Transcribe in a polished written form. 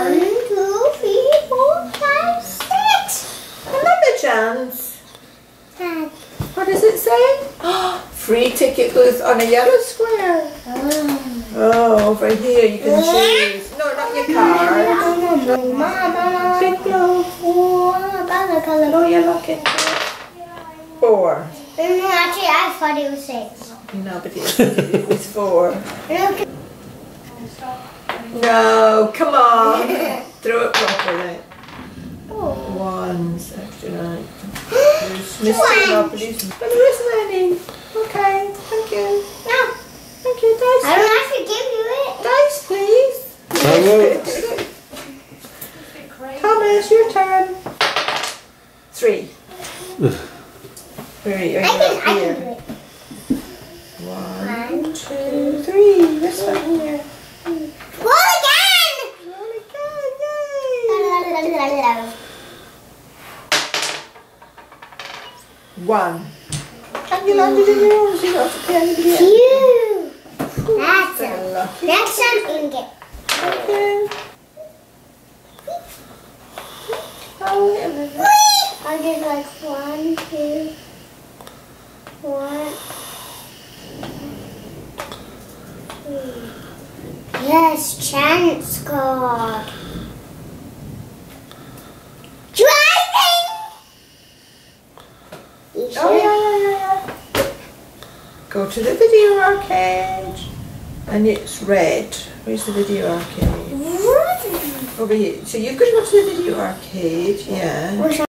1, 2, 3, 4, 5, 6. Another chance. Dad. What does it say? Free ticket booth on a yellow square. Oh, over here you can choose. No, not your card. Big blue. What about the color? No, you're looking. 4. No, actually, I thought it was 6. No, but it was 4. Look. No, come on. Throw it properly. Oh. 1 second. There's Mr. Monopoly's. But there is learning. Okay, thank you. No. Thank you, Dice. I don't have to give you it. Dice, please. Thomas, your turn. 3. 3. I can do Here. it. 1, 2, 3. This one here. Roll again! Roll again, yay! 1. And you landed in yours. You got to pay anybody else. Phew. That's That's lucky. Next time, ingot. Okay. Oh, wait a minute. I did like 1, 2, 1. Yes, chance card. Driving! You Oh, yeah. Go to the video arcade. And it's red. Where's the video arcade? Over here. So you've got to go to the video arcade, yeah.